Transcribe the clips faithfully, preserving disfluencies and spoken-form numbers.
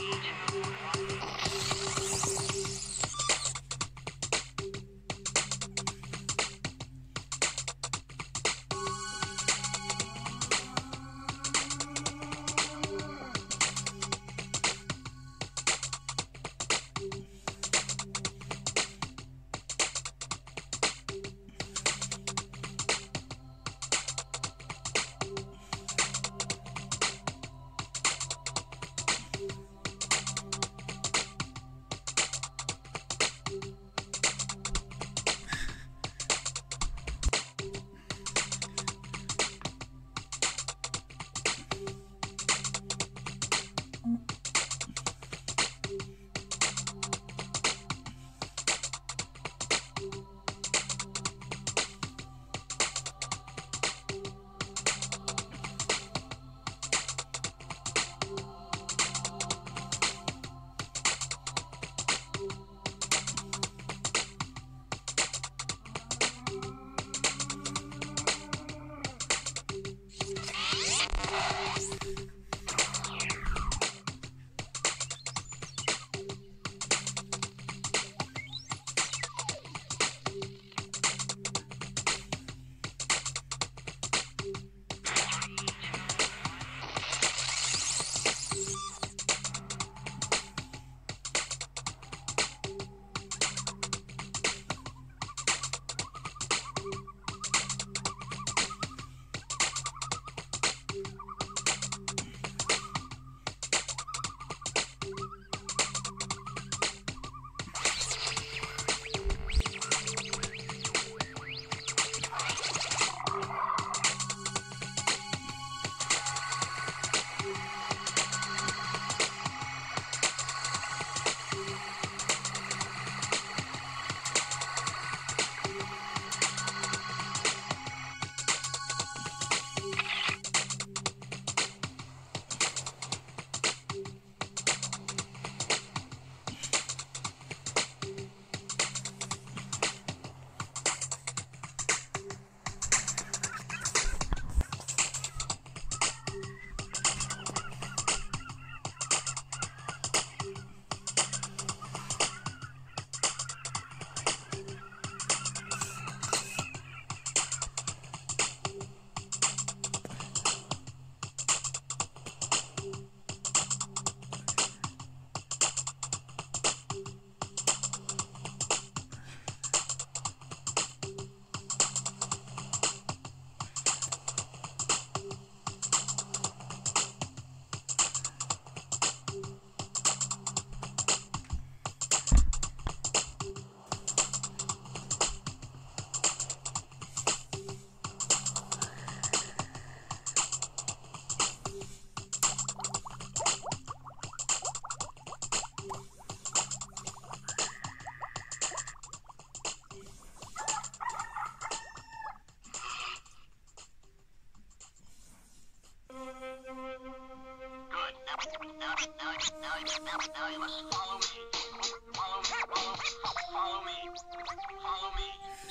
Now you must follow me. Follow me. Follow, follow me. Follow me.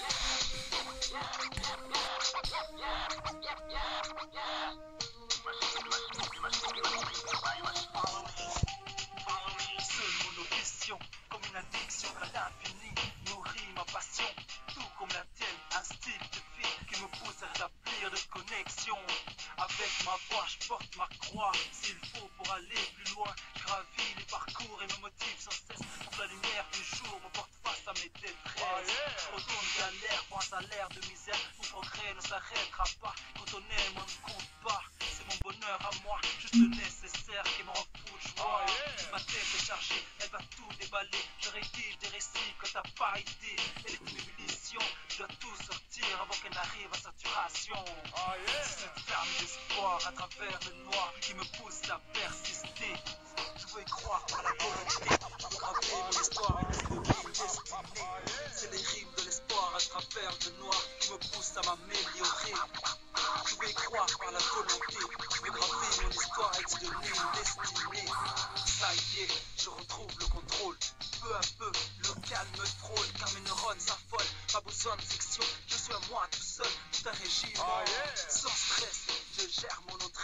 Yeah. Yeah. Yeah. Yeah. Yeah. Yeah. Yeah. You must, you must, you must, you must, you must follow me. Follow me. Seule mon audition, comme une addiction à l'infini, nourrit ma passion, tout comme la tienne, un style de vie qui me pousse à rétablir de connexion. Avec ma voix, je porte ma croix, s'il faut pour aller plus loin, gravis les parcours et me motive sans cesse. Pour la lumière du jour me porte face à mes détresses. Retourne galère pour un salaire de misère, mon progrès ne s'arrêtera pas. Quand on aime, on ne compte pas, c'est mon bonheur à moi, juste le nécessaire qui me rend fou de joie. Ma tête est chargée, elle va tout déballer. Je rédige des récits que t'as pas idée. Elle est une ébullition, je dois tout sortir avant qu'elle n'arrive à saturation. C'est cette flamme d'espoir à travers le noir qui me pousse à persister. Je veux y croire par la volonté, pour graver mon histoire une rimes destinée. C'est les rimes de l'espoir à travers le noir qui me poussent à m'améliorer. Je veux y croire par la volonté, je veux graver mon histoire et te donner une destinée. Ça y est, je retrouve le contrôle. Peu à peu, le calme frôle, car mes neurones s'affolent. Pas besoin de section, je suis à moi tout seul, tout un régime. Sans stress, je gère mon entrée pour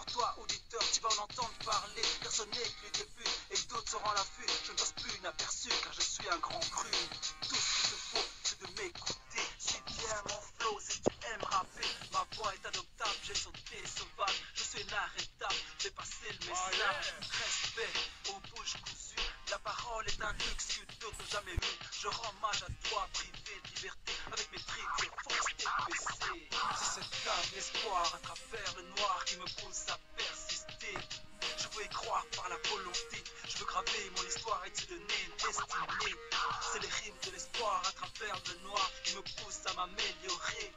pour toi, auditeur, tu vas en entendre parler. Personne n'est que les débuts et d'autres seront à l'affût. Je ne passe plus inaperçu car je suis un grand cru. Tout ce qu'il te faut, c'est de m'écouter. Suis bien mon flow si tu aimes rapper. Ma voix est adoptable, j'ai sauté sauvage. Je suis inarrêtable, fais passer le message. Respect aux bouches cousues. La parole est un luxe que d'autres n'ont jamais eu. Je rends hommage à toi, privé de liberté. Avec mes tripes, je force tes P C. C'est cette flamme d'espoir à travers le noir qui me pousse à persister. Je veux y croire par la volonté. Je veux graver mon histoire et te donner une destinée. C'est les rimes de l'espoir à travers le noir qui me poussent à m'améliorer.